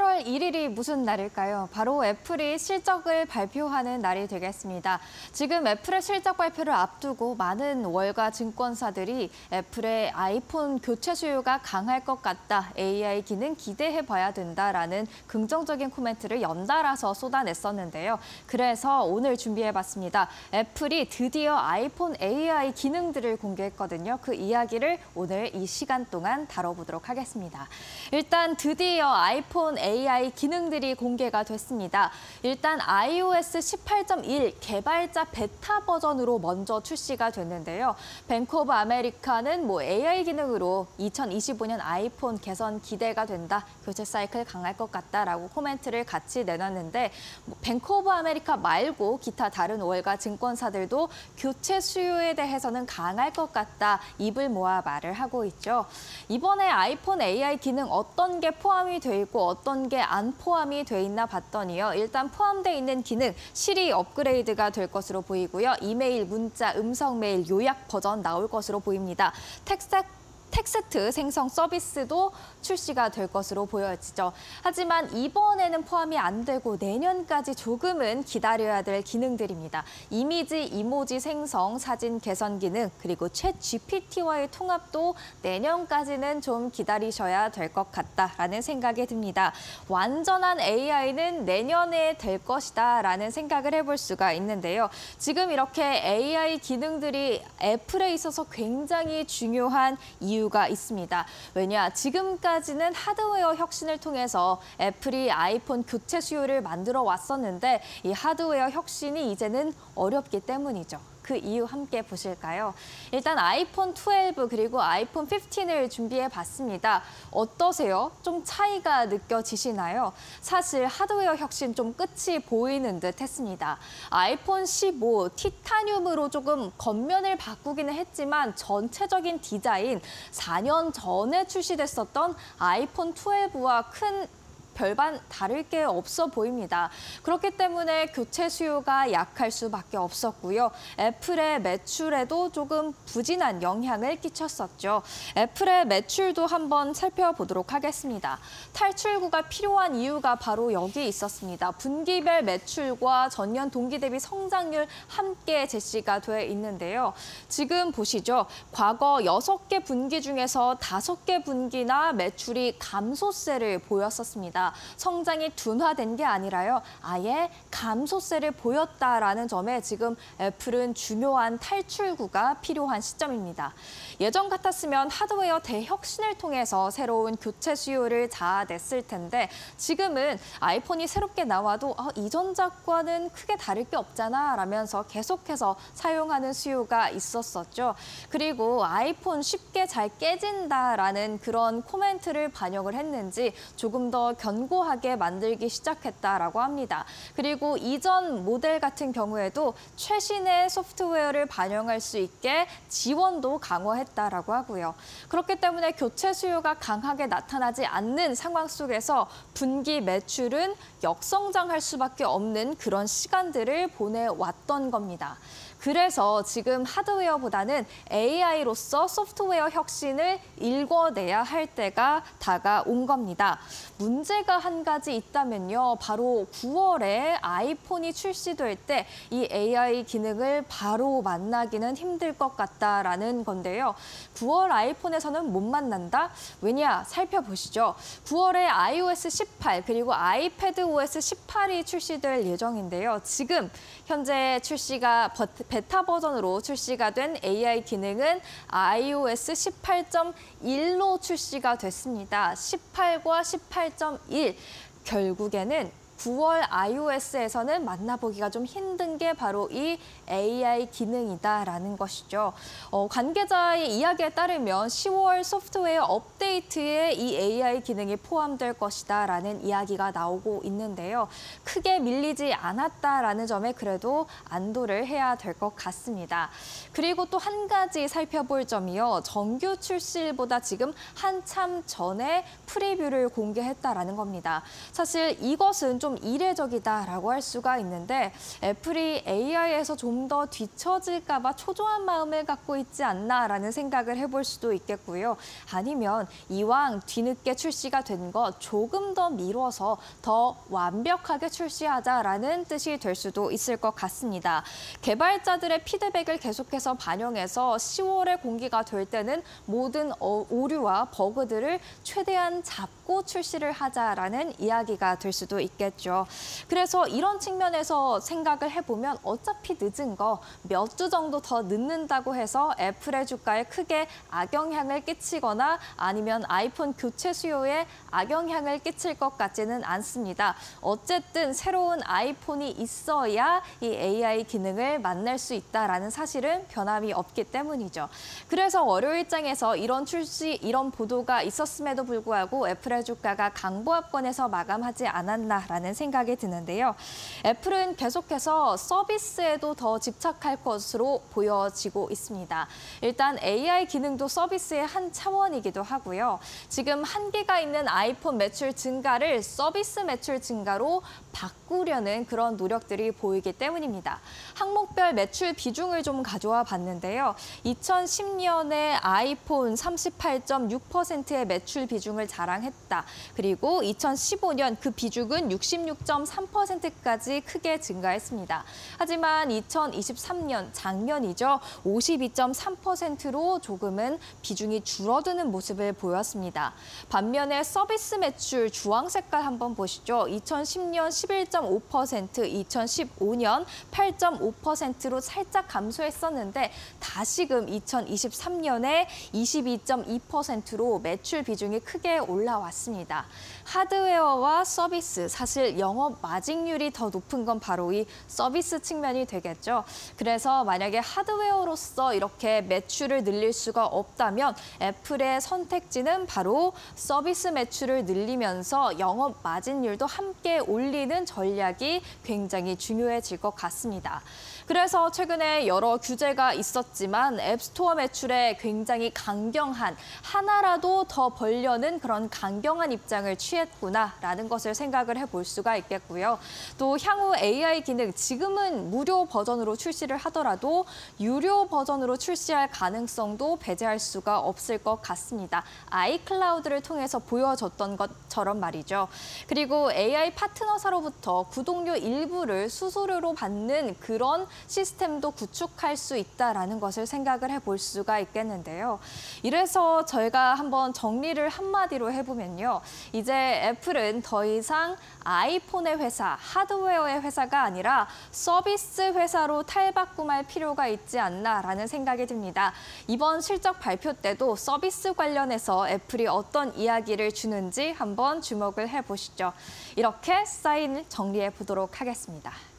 8월 1일이 무슨 날일까요? 바로 애플이 실적을 발표하는 날이 되겠습니다. 지금 애플의 실적 발표를 앞두고 많은 월가 증권사들이 애플의 아이폰 교체 수요가 강할 것 같다, AI 기능 기대해봐야 된다라는 긍정적인 코멘트를 연달아서 쏟아냈었는데요. 그래서 오늘 준비해봤습니다. 애플이 드디어 아이폰 AI 기능들을 공개했거든요. 그 이야기를 오늘 이 시간 동안 다뤄보도록 하겠습니다. 일단 드디어 아이폰 AI 기능들이 공개가 됐습니다. 일단 iOS 18.1 개발자 베타 버전으로 먼저 출시가 됐는데요. 뱅크 오브 아메리카는 AI 기능으로 2025년 아이폰 개선 기대가 된다, 교체 사이클 강할 것 같다라고 코멘트를 같이 내놨는데 뱅크 오브 아메리카 말고 기타 다른 월가 증권사들도 교체 수요에 대해서는 강할 것 같다, 입을 모아 말을 하고 있죠. 이번에 아이폰 AI 기능 어떤 게 포함이 돼 있고 어떤 게 안 포함이 돼 있나 봤더니요. 일단 포함돼 있는 기능 시리 업그레이드가 될 것으로 보이고요. 이메일, 문자, 음성 메일 요약 버전 나올 것으로 보입니다. 텍스트 생성 서비스도 출시가 될 것으로 보여지죠. 하지만 이번에는 포함이 안 되고 내년까지 조금은 기다려야 될 기능들입니다. 이미지, 이모지 생성, 사진 개선 기능, 그리고 챗 GPT와의 통합도 내년까지는 좀 기다리셔야 될 것 같다라는 생각이 듭니다. 완전한 AI는 내년에 될 것이다라는 생각을 해볼 수가 있는데요. 지금 이렇게 AI 기능들이 애플에 있어서 굉장히 중요한 이유가 있습니다. 왜냐, 지금까지는 하드웨어 혁신을 통해서 애플이 아이폰 교체 수요를 만들어 왔었는데 이 하드웨어 혁신이 이제는 어렵기 때문이죠. 그 이유 함께 보실까요? 일단 아이폰 12 그리고 아이폰 15을 준비해봤습니다. 어떠세요? 좀 차이가 느껴지시나요? 사실 하드웨어 혁신 좀 끝이 보이는 듯 했습니다. 아이폰 15 티타늄으로 조금 겉면을 바꾸기는 했지만 전체적인 디자인 4년 전에 출시됐었던 아이폰 12와 큰 별반 다를 게 없어 보입니다. 그렇기 때문에 교체 수요가 약할 수밖에 없었고요. 애플의 매출에도 조금 부진한 영향을 끼쳤었죠. 애플의 매출도 한번 살펴보도록 하겠습니다. 탈출구가 필요한 이유가 바로 여기 있었습니다. 분기별 매출과 전년 동기 대비 성장률 함께 제시가 돼 있는데요. 지금 보시죠. 과거 6개 분기 중에서 5개 분기나 매출이 감소세를 보였었습니다. 성장이 둔화된 게 아니라요. 아예 감소세를 보였다라는 점에 지금 애플은 중요한 탈출구가 필요한 시점입니다. 예전 같았으면 하드웨어 대혁신을 통해서 새로운 교체 수요를 자아냈을 텐데 지금은 아이폰이 새롭게 나와도 이전작과는 크게 다를 게 없잖아 라면서 계속해서 사용하는 수요가 있었었죠. 그리고 아이폰 쉽게 잘 깨진다라는 그런 코멘트를 반영을 했는지 조금 더 견고하게 만들기 시작했다라고 합니다. 그리고 이전 모델 같은 경우에도 최신의 소프트웨어를 반영할 수 있게 지원도 강화했다라고 하고요. 그렇기 때문에 교체 수요가 강하게 나타나지 않는 상황 속에서 분기 매출은 역성장할 수밖에 없는 그런 시간들을 보내왔던 겁니다. 그래서 지금 하드웨어보다는 AI로서 소프트웨어 혁신을 일궈내야 할 때가 다가온 겁니다. 문제가 한 가지 있다면요. 바로 9월에 아이폰이 출시될 때 이 AI 기능을 바로 만나기는 힘들 것 같다라는 건데요. 9월 아이폰에서는 못 만난다? 왜냐? 살펴보시죠. 9월에 iOS 18 그리고 아이패드 OS 18이 출시될 예정인데요. 지금 현재 출시가 베타 버전으로 출시가 된 AI 기능은 iOS 18.1로 출시가 됐습니다. 18과 18.1 결국에는 9월 iOS에서는 만나보기가 좀 힘든 게 바로 이 AI 기능이다라는 것이죠. 관계자의 이야기에 따르면 10월 소프트웨어 업데이트에 이 AI 기능이 포함될 것이다라는 이야기가 나오고 있는데요. 크게 밀리지 않았다라는 점에 그래도 안도를 해야 될 것 같습니다. 그리고 또 한 가지 살펴볼 점이요. 정규 출시보다 지금 한참 전에 프리뷰를 공개했다라는 겁니다. 사실 이것은 좀 좀 이례적이다라고 할 수가 있는데 애플이 AI에서 좀 더 뒤처질까 봐 초조한 마음을 갖고 있지 않나라는 생각을 해볼 수도 있겠고요. 아니면 이왕 뒤늦게 출시가 된 것 조금 더 미뤄서 더 완벽하게 출시하자라는 뜻이 될 수도 있을 것 같습니다. 개발자들의 피드백을 계속해서 반영해서 10월에 공개가 될 때는 모든 오류와 버그들을 최대한 잡고 출시를 하자라는 이야기가 될 수도 있겠죠. 그래서 이런 측면에서 생각을 해보면 어차피 늦은 거 몇 주 정도 더 늦는다고 해서 애플의 주가에 크게 악영향을 끼치거나 아니면 아이폰 교체 수요에 악영향을 끼칠 것 같지는 않습니다. 어쨌든 새로운 아이폰이 있어야 이 AI 기능을 만날 수 있다라는 사실은 변함이 없기 때문이죠. 그래서 월요일장에서 이런 보도가 있었음에도 불구하고 애플의 주가가 강보합권에서 마감하지 않았나라는 생각이 드는데요. 애플은 계속해서 서비스에도 더 집착할 것으로 보여지고 있습니다. 일단 AI 기능도 서비스의 한 차원이기도 하고요. 지금 한계가 있는 아이폰 매출 증가를 서비스 매출 증가로 바꾸려는 그런 노력들이 보이기 때문입니다. 항목별 매출 비중을 좀 가져와 봤는데요. 2010년에 아이폰 38.6%의 매출 비중을 자랑했다. 그리고 2015년 그 비중은 66.3%까지 크게 증가했습니다. 하지만 2023년 작년이죠. 52.3%로 조금은 비중이 줄어드는 모습을 보였습니다. 반면에 서비스 매출 주황 색깔 한번 보시죠. 2010년 11.5%, 2015년 8.5%로 살짝 감소했었는데 다시금 2023년에 22.2%로 매출 비중이 크게 올라왔습니다. 하드웨어와 서비스, 사실 영업 마진율이 더 높은 건 바로 이 서비스 측면이 되겠죠. 그래서 만약에 하드웨어로서 이렇게 매출을 늘릴 수가 없다면 애플의 선택지는 바로 서비스 매출을 늘리면서 영업 마진율도 함께 올리는 전략이 굉장히 중요해질 것 같습니다. 그래서 최근에 여러 규제가 있었지만 앱스토어 매출에 굉장히 강경한, 하나라도 더 벌려는 그런 강경한 입장을 취했구나라는 것을 생각을 해볼 수가 있겠고요. 또 향후 AI 기능, 지금은 무료 버전으로 출시를 하더라도 유료 버전으로 출시할 가능성도 배제할 수가 없을 것 같습니다. 아이클라우드를 통해서 보여줬던 것처럼 말이죠. 그리고 AI 파트너사로부터 구독료 일부를 수수료로 받는 그런 시스템도 구축할 수 있다라는 것을 생각을 해볼 수가 있겠는데요. 이래서 저희가 한번 정리를 한마디로 해보면요. 이제 애플은 더 이상 아이폰의 회사, 하드웨어의 회사가 아니라 서비스 회사로 탈바꿈할 필요가 있지 않나라는 생각이 듭니다. 이번 실적 발표 때도 서비스 관련해서 애플이 어떤 이야기를 주는지 한번 주목을 해보시죠. 이렇게 사인을 정리해 보도록 하겠습니다.